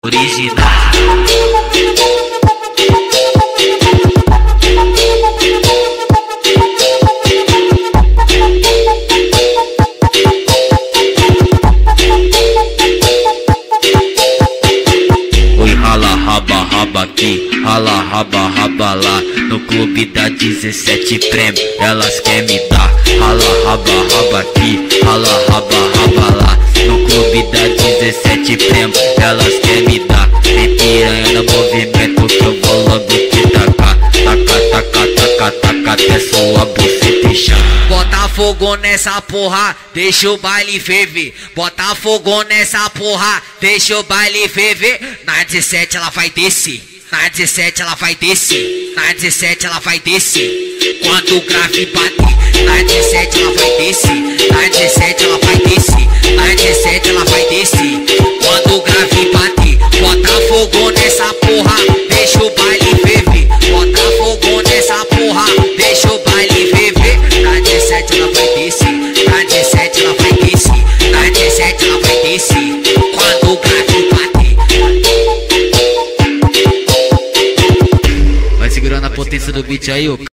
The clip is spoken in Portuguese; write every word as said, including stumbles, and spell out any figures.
original. Oi, rala, raba, raba aqui, rala, raba, raba lá. No clube da dezessete prêmio, elas querem me dar. Rala, raba, raba aqui, rala, raba, raba lá. No clube da dezessete prêmio, elas querem me dar. Vem piranha no movimento que eu vou logo te tacar. Taca, taca, taca, taca, até sua buceta inchar. Bota fogo nessa porra, deixa o baile ferver. Bota fogo nessa porra, deixa o baile ferver. Na dezessete ela vai descer, na dezessete ela vai descer, na dezessete ela vai descer. Quando o grave bater, na dezessete ela vai descer, na dezessete ela vai descer, na dezessete ela vai descer. Quando o grave bater, bota fogo nessa porra, deixa o baile ferver. Bota fogo nessa porra, deixa o baile ferver. Na dezessete ela vai descer, na dezessete ela vai descer, na dezessete ela vai descer. Quando o grave bater, vai segurando a potência do beat aí, ô.